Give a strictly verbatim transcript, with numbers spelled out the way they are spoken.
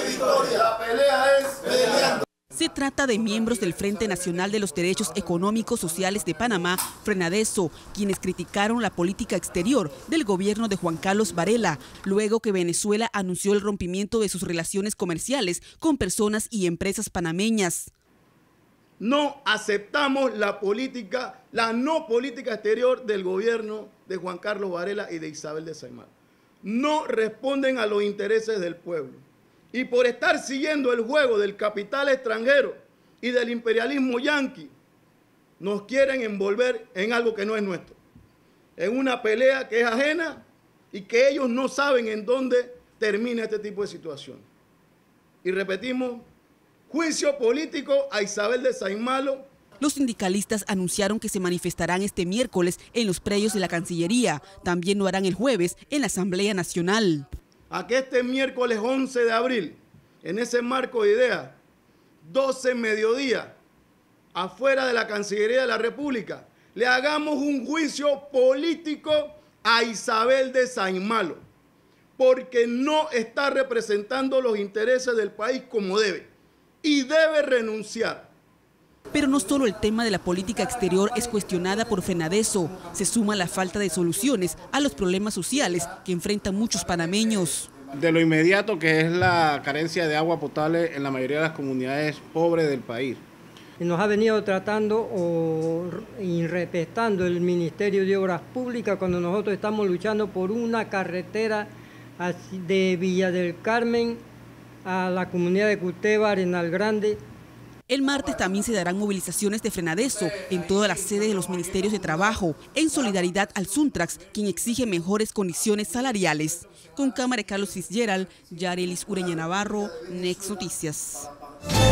victoria. La pelea es peleando. Se trata de miembros del Frente Nacional de los Derechos Económicos Sociales de Panamá, FRENADESO, quienes criticaron la política exterior del gobierno de Juan Carlos Varela, luego que Venezuela anunció el rompimiento de sus relaciones comerciales con personas y empresas panameñas. No aceptamos la política, la no política exterior del gobierno de Juan Carlos Varela y de Isabel de Saimalo. No responden a los intereses del pueblo. Y por estar siguiendo el juego del capital extranjero y del imperialismo yanqui, nos quieren envolver en algo que no es nuestro. En una pelea que es ajena y que ellos no saben en dónde termina este tipo de situación. Y repetimos, juicio político a Isabel de Saimalo. Los sindicalistas anunciaron que se manifestarán este miércoles en los predios de la Cancillería. También lo harán el jueves en la Asamblea Nacional. A que este miércoles once de abril, en ese marco de ideas, doce mediodía, afuera de la Cancillería de la República, le hagamos un juicio político a Isabel de Saimalo, porque no está representando los intereses del país como debe, y debe renunciar. Pero no solo el tema de la política exterior es cuestionada por FRENADESO, se suma la falta de soluciones a los problemas sociales que enfrentan muchos panameños. De lo inmediato que es la carencia de agua potable en la mayoría de las comunidades pobres del país. Nos ha venido tratando o irrespetando el Ministerio de Obras Públicas cuando nosotros estamos luchando por una carretera de Villa del Carmen a la comunidad de Cuteba, Arenal Grande. El martes también se darán movilizaciones de FRENADESO en todas las sedes de los ministerios de trabajo, en solidaridad al Suntrax, quien exige mejores condiciones salariales. Con cámara de Carlos Fitzgerald, Yarelis Ureña Navarro, Next Noticias.